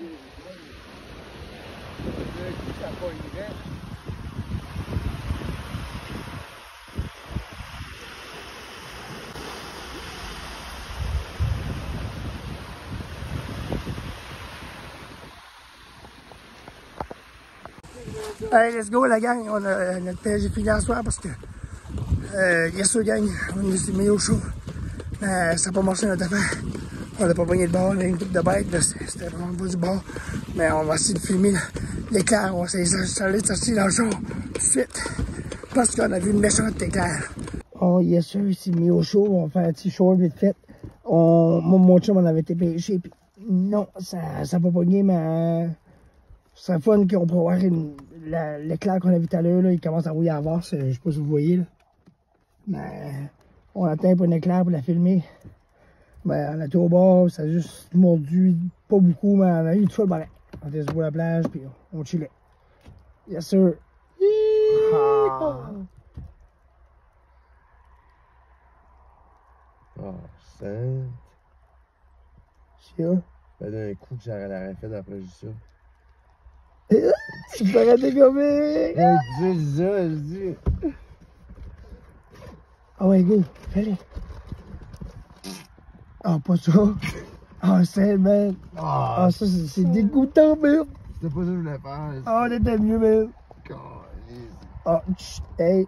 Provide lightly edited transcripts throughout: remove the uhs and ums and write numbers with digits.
Ça n'a pas une reste. Allez, let's go la gang, on a notre PSG fini en soir parce que yes sûr gang, on s'est mis au chaud. Ça n'a pas marché notre affaire. On n'a pas pogné de bord, une coupe de bête, c'était vraiment pas du bord. Mais on va essayer de filmer l'éclair, on va essayer de sortir dans le show tout de suite. Parce qu'on a vu une méchante éclair. Oh yes sûr, il s'est mis au chaud, on va faire un petit show vite fait. Mon chum on avait été pêché, puis non, ça n'a pas pogné, mais c'est fun qu'on pourrait voir l'éclair qu'on a vu tout à l'heure, il commence à rouiller à voir, je sais pas si vous voyez là. Mais on attend pour une éclair pour la filmer. Ben, on a été au bord, ça a juste mordu, pas beaucoup, mais on a eu tout le balai. On était sur la plage, puis on chillait. Yes sir. Oh, sainte. C'est ça. Ben, d'un coup que j'aurais fait après juste ça. Tu peux arrêter comme Je dis ça, je dis. Ah ouais, go, fais-le. Ah, pas ça. Ah, c'est, man. Ah, ça, c'est dégoûtant, man. C'était pas ça que je voulais faire. Ah, on était mieux, man. Calisse. Ah, hey.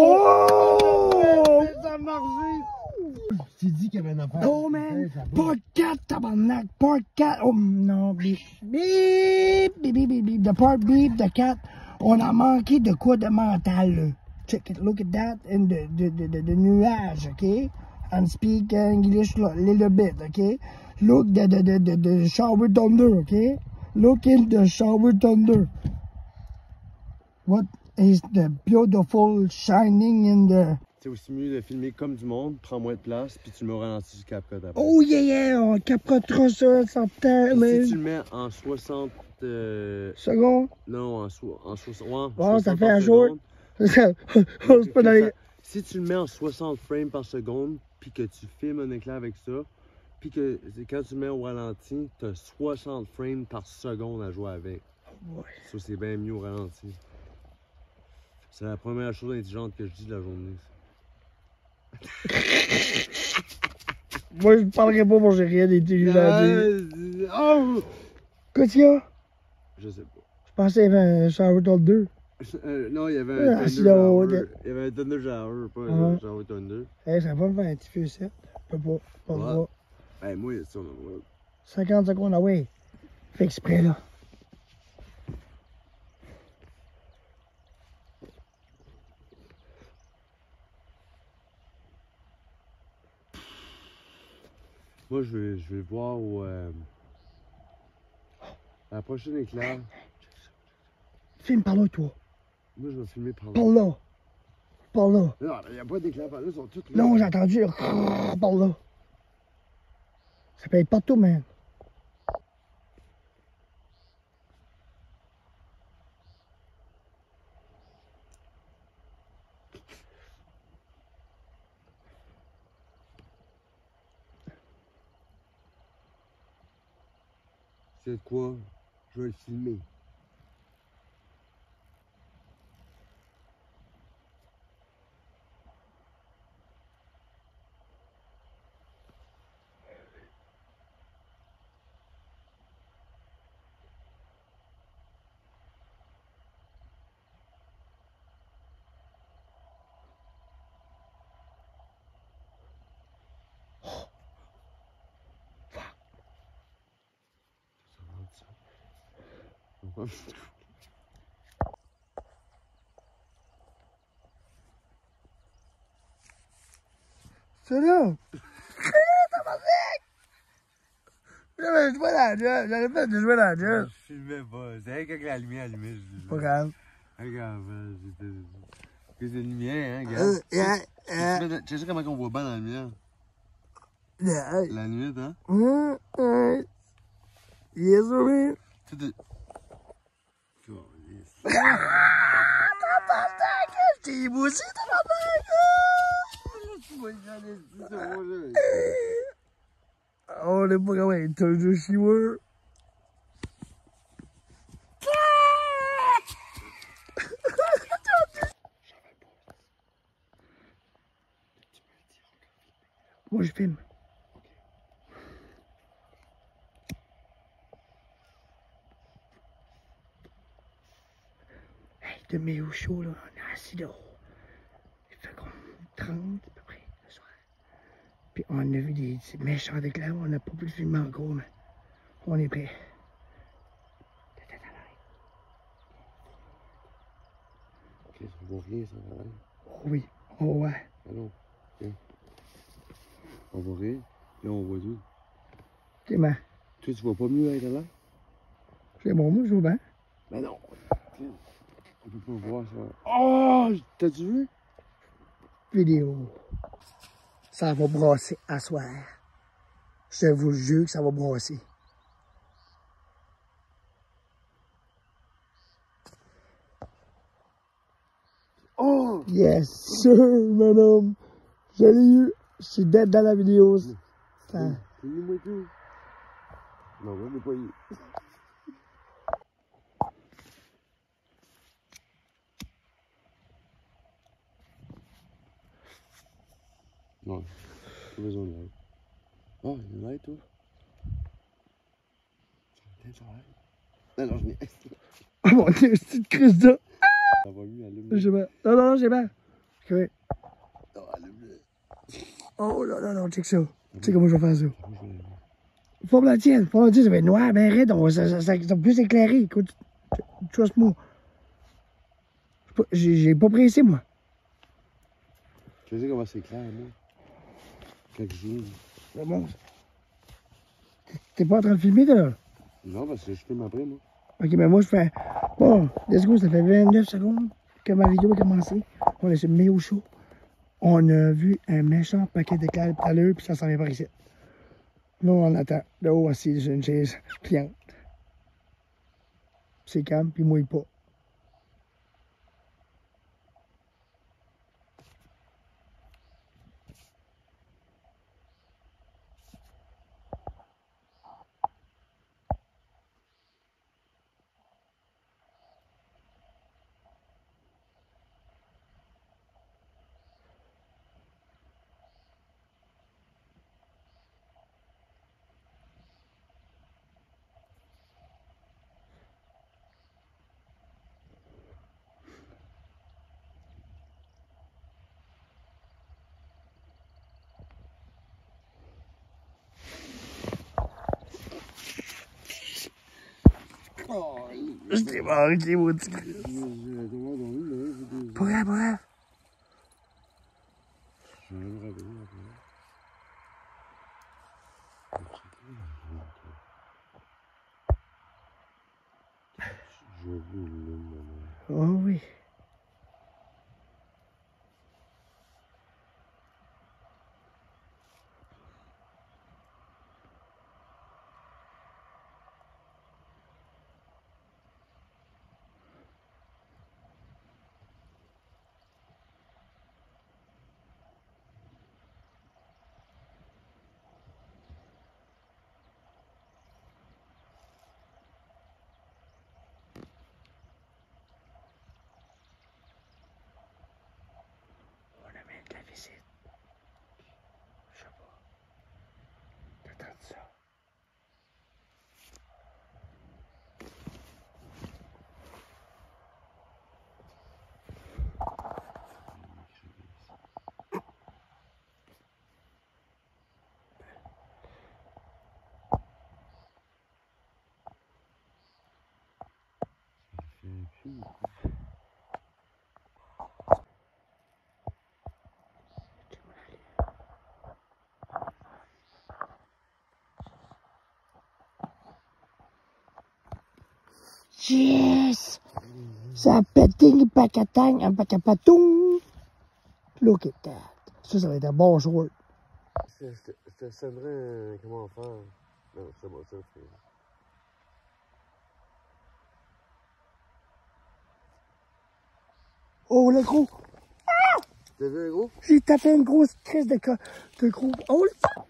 Oh! Ça a marché! Je t'ai dit qu'il y avait une affaire. Oh, man. Part 4, tabarnak. Part 4. Oh, non. Beep. Beep. Beep, beep, beep, beep. De part beep, de 4. On a manqué de quoi de mental, là. Check it. Look at that. And the nuage, OK? And speak English a little bit, OK? Look the shower thunder, OK? Look in the shower thunder. What is the beautiful shining in the... C'est aussi mieux de filmer comme du monde, prends moins de place, puis tu le mets au ralenti du CapCut après. Oh yeah, yeah, on capotera ça, ça terre, mais... Si tu le mets en 60... Secondes? Non, en 60... Ouais, Bon, ça 60 fait un par jour. C'est pas dans les... Si tu le mets en 60 frames par seconde, puis que tu filmes un éclair avec ça, puis que quand tu le mets au ralenti, tu as 60 frames par seconde à jouer avec. Oh boy. Ça, c'est bien mieux au ralenti. C'est la première chose intelligente que je dis de la journée. Moi, je parlerai pas, moi, j'ai rien d'intelligent à dire. Oh! Qu'est-ce qu'il y a? Je sais pas. Je pensais qu'il y avait un shower dans le 2. Non, il y avait un Thunder Shower. Il y avait un Thunder Shower, pas un Shower Thunder. Hey, ça va me faire un petit feu, ça. Je peux pas le voir. Hey, moi, il y a ça, on a 50 secondes, ah ouais. Fais exprès, là. Moi, je vais voir au... la prochaine éclair. Filme par là, toi. Moi, je vais filmer par là. Par là. Par là. Non, il n'y a pas d'éclair par là, ils sont tous là. Non, j'ai entendu. Par là. Ça peut être partout, man. C'est quoi? Je vais le filmer. C'est là. J'avais joué dans la job. J'avais fait de jouer dans la job. Je filmais pas. C'est rien que la lumière allumée. Pas grave. Regarde, c'est de lumière, hein, regarde. Tu sais comment on voit bien dans la lumière? La nuit, hein? Yes, oui. Tout de... T'es émoussé, tabarnak! On est pas comme un Thunder Shower. Moi, je filme. Hey, de mai au chaud, là, on est assis là. Il fait comme 30 à peu près le soir. Puis on a vu des méchants éclairs. On n'a pas pu le filmer encore, mais on est prêt. Ok, ça vaut rien, ça va. Oh oui. Oh ouais. Ah non. Ok. On voit rien. Là, on voit tout. C'est bon. Toi, tu vois pas mieux avec là? C'est bon, moi, je vois bien. Ben non. On peut pas voir ça. Oh! T'as-tu vu? Vidéo. Ça va brasser à soir. Je vous jure que ça va brasser. Oh! Yes, sir, madame. Je l'ai eu. Je suis dead dans la vidéo. Filme-moi tout. Non, on n'est pas eu. Non, pas besoin de light. Oh, il y a une light, toi? Peut-être ça light. Non, je n'ai. Oh mon Dieu, c'est une crise de... Ça va mieux, allume. Je sais pas. Non, non, j'ai pas. Ok. Non, allume. Oh là là, non, check ça. Tu sais comment je vais faire ça? Moi, je vais Forme la tienne, ça va être noir, ben raide, ça va plus éclairé. Écoute, trust-moi. J'ai pas pressé, moi. Je sais comment c'est clair, moi. Quand je zoome. C'est bon. T'es pas en train de filmer, là? Non, parce que je filme après, moi. Ok, mais moi, je fais... Bon, let's go, ça fait 29 secondes que ma vidéo a commencé. On est sur le Méo Show. On a vu un méchant paquet d'éclairs tout à l'heure, puis ça s'en vient par ici. Là, on attend. Là-haut, assis sur une chaise pliante. C'est calme, puis il mouille pas. Oh, Je t'ai manqué, mon petit Chris. Pas grave, pas grave. Je vais me réveiller après. Je veux une lune, maman. Oh oui. On amène de la visite. Je sais pas. T'attends ça. Yes! Ça a pété, pacatang, un pacapatoum. Look at that. Ça va être un bon short. Je te sendrai comment faire. Non, c'est bon, ça. Oh, le gros! T'as vu un gros? J'ai tapé une grosse crise de gros. Oh, le...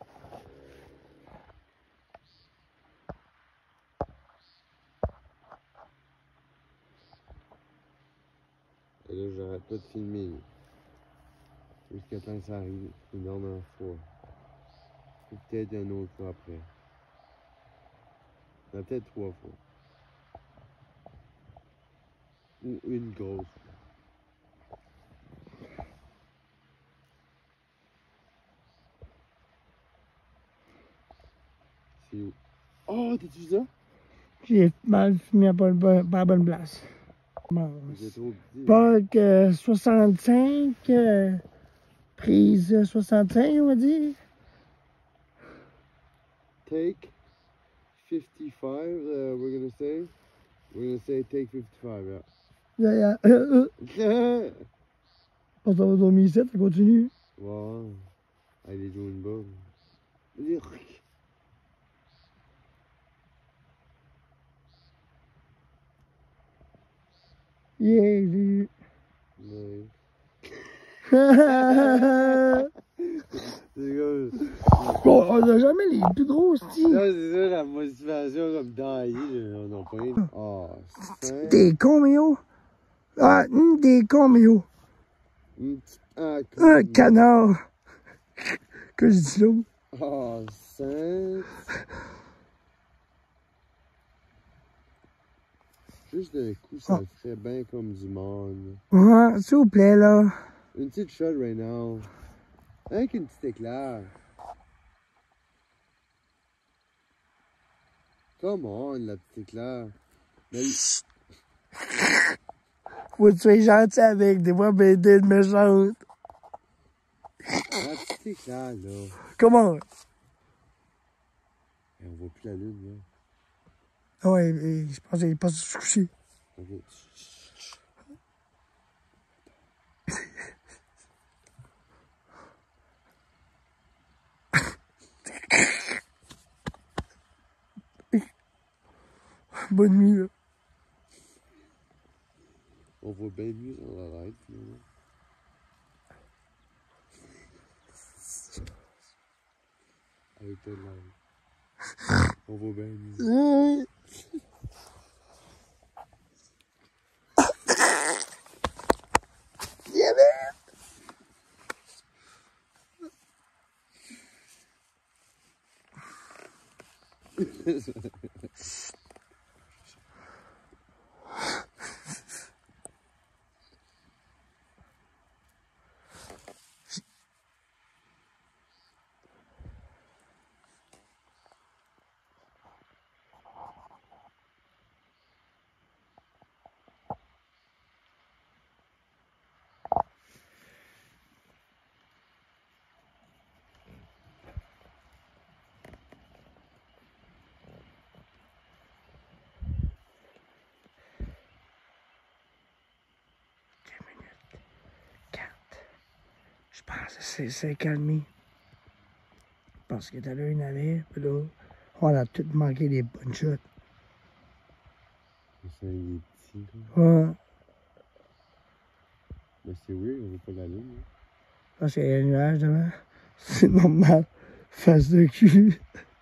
Et là, j'arrête pas de filmer. Jusqu'à temps que ça arrive une dernière fois. Ou peut-être un autre fois après. Il y en a peut-être 3 fois. Ou une grosse fois. C'est où? Oh, t'as-tu vu ça? J'ai mal fumé à pas la bonne place. J'ai trop petit. Pas 65, prise 65, on va dire. Take 55, we're gonna say. We're gonna say take 55, yeah. On s'en va dormir ici, ça continue. Ouais. Avec les jaunes bas. Yeah, j'ai Nice. C'est comme... on a jamais les plus gros, sti. là, c'est ça, la motivation comme taillée, on n'a pas une. Oh, c'est. T'es con, Méo. Ah, t'es con, Méo. Un canard. Que je dis là. Oh, c'est. Juste d'un coup, ça ferait bien comme du monde. Ouais, s'il vous plaît, là. Une petite shot right now. Avec une petite éclair. Come on, la petite éclair. Mais... Faut que tu sois gentil avec, des fois, ben, t'es méchante. La petite éclair, là. Comment? Et on voit plus la lune, là. Ouais, je pense qu'il est pas se coucher. Ok. Bonne nuit, là. On voit bien mieux dans la light, finalement. Avec ta light. On voit bien mieux. Je pense que c'est calmé. Parce que tout à l'heure, il y en avait, puis là, on a tout manqué des bonnes shots. C'est un petit, là. Ouais. Mais c'est weird, on voit pas la lune, là. Parce qu'il y a un nuage devant. C'est normal. Face de cul.